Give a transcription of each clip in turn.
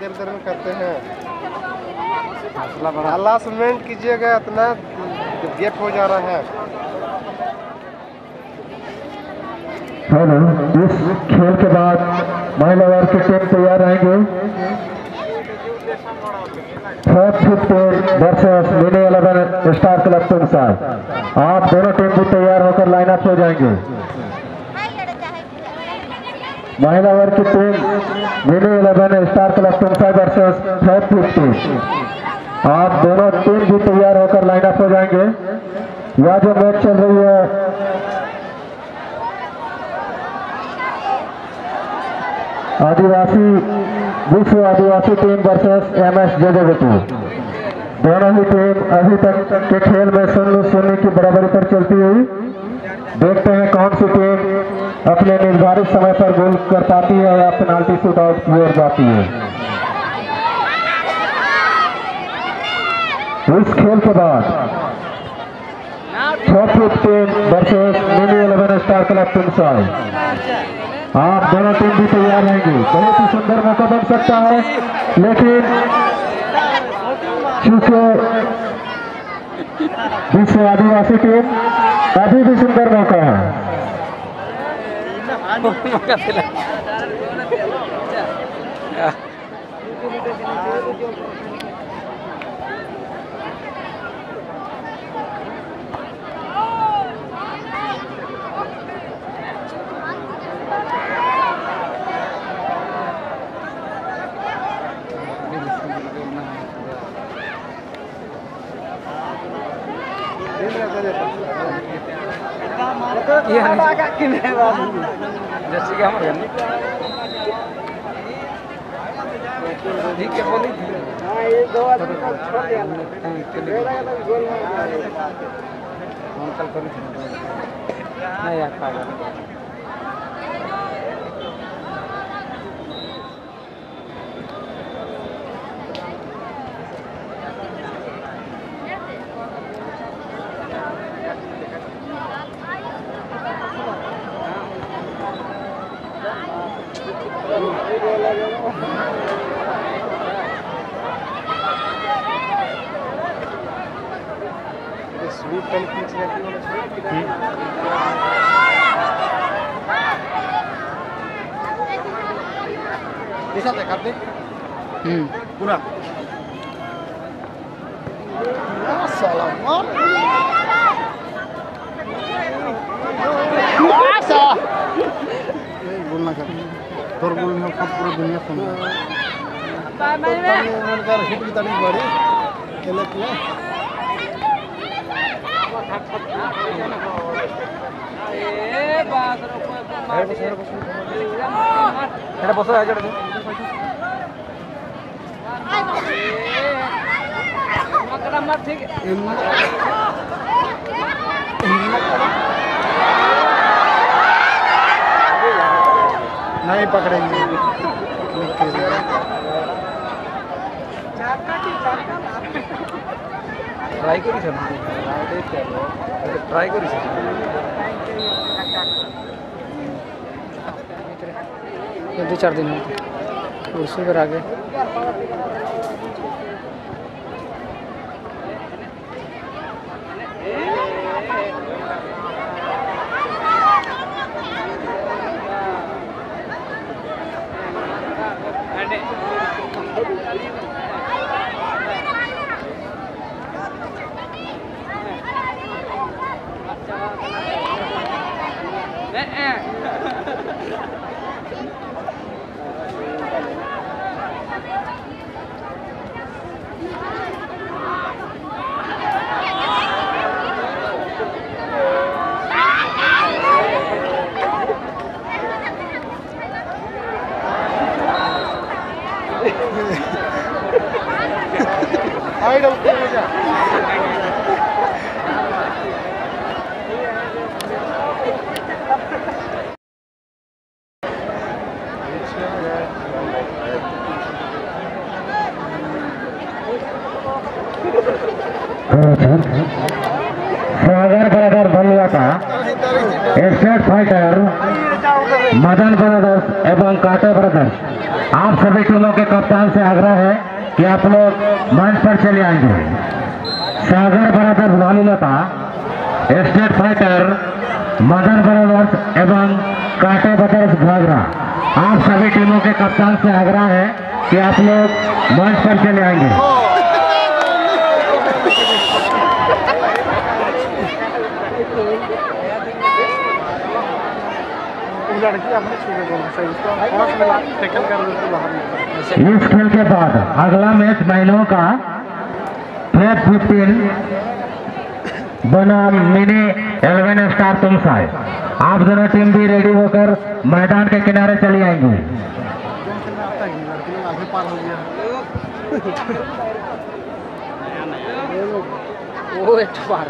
देर देर में करते हैं। हलासमेंट कीजिएगा, इतना गैप हो जा रहा है। हेलो, इस खेल के बाद महिला वर्ग की टीम तैयार रहेंगे। 4-15 versus mini 11 star club Tumsar. आप दोनों टीम भी तैयार होकर लाइनअप हो जाएंगे। महिला वर्ग की team mini 11 star club Tumsar versus 4-15। आप दोनों टीम भी तैयार होकर लाइनअप हो जाएंगे। यह जो मैच चल रही है आदिवासी विश्व आदिवासी टीम वर्सेस MS जेजेबीटी। दोनों ही टीम अभी तक के खेल में 0-0 की बराबरी पर चलती हुई। देखते हैं कौन सी टीम अपने निर्धारित समय पर गोल कर पाती है या पेनाल्टी शूट आउट की ओर जाती है। इस खेल के बाद 4-15 versus mini 11 star club Tumsar. आप दोनों टीम भी तैयार रहेंगे। बहुत ही सुंदर मौका बन सकता है, लेकिन चूंकि विश्व आदिवासी टीम अभी भी सुंदर मौका है। ठीक है, बोली ये 2 आदमी को छोड़ दिया ना, गोल नहीं आ पाएगा। स्वीट पहले पीछे रहती है। ऐसा देखा आपने? पूरा सलाम बोलना कर तोर बोल में सब पूरा दुनिया सुन रहा है। हिट की तारीफ बड़ी खेले किया बस आ जाओ ठीक नहीं पकड़ेंगे। ट्राई करी ट्राई करी 2-4 दिन उसी पर आगे I don't care with that. Sagar brother Ballia का स्टेट फाइटर मदन ब्रदर्स एवं काटे ब्रदर्स आप सभी टीमों के कप्तान से आग्रह है कि आप लोग मंच पर चले आएंगे। सागर ब्रदर्स भालूलता, स्टेट फाइटर मदन ब्रदर्स एवं कांटे ब्रदर्स घाघरा, आप सभी टीमों के कप्तान से आग्रह है कि आप लोग मंच पर चले आएंगे। इस खेल के बाद अगला मैच महिलाओं का फ्लैग 15 बनाम मिनी 11 स्टार तुमसाय। आप दोनों टीम भी रेडी होकर मैदान के किनारे चली आएंगी। वो एक बार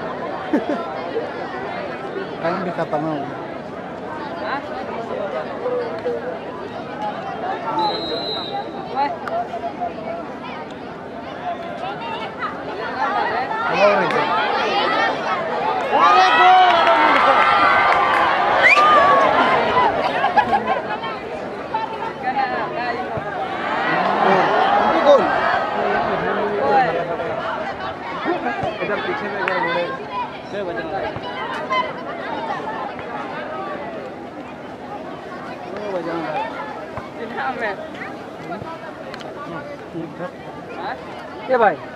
टाइम भी खत्म हो गया। इधर पीछे में ये भाई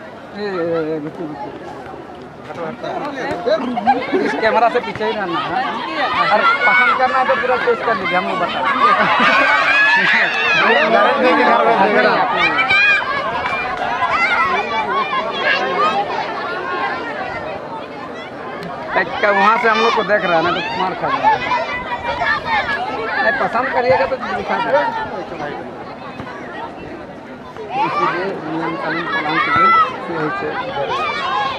इस कैमरा से पीछे ही रहना है और पसंद करना है तो पूरा टेस्ट कर लीजिए, हम लोग बता वहाँ से हम लोग को देख रहा है ना तो मार खा जाएगा। पसंद करिएगा तो दिखा देगा। इसीलिए नियम कानून पालन कीजिए। यही से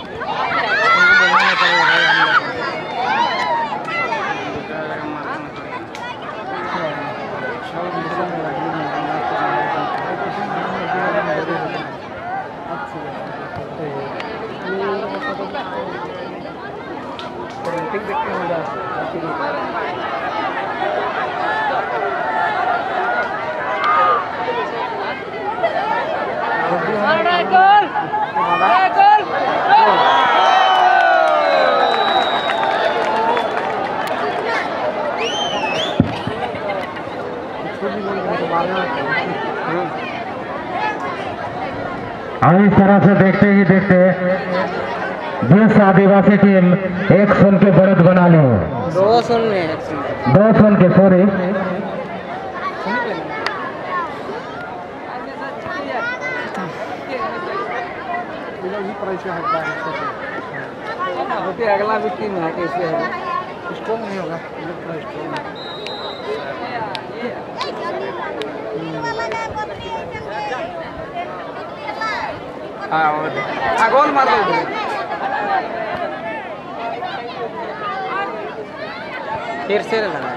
और इस तरह से देखते ही देखते 20 आदिवासी टीम 1 शून्य के बढ़त बना ली है। 2 शून्य के सॉरी। अगला भी टीम है कैसे है स्ट्रॉन्ग नहीं होगा। हाँ गोल मार दो। फिर से लगा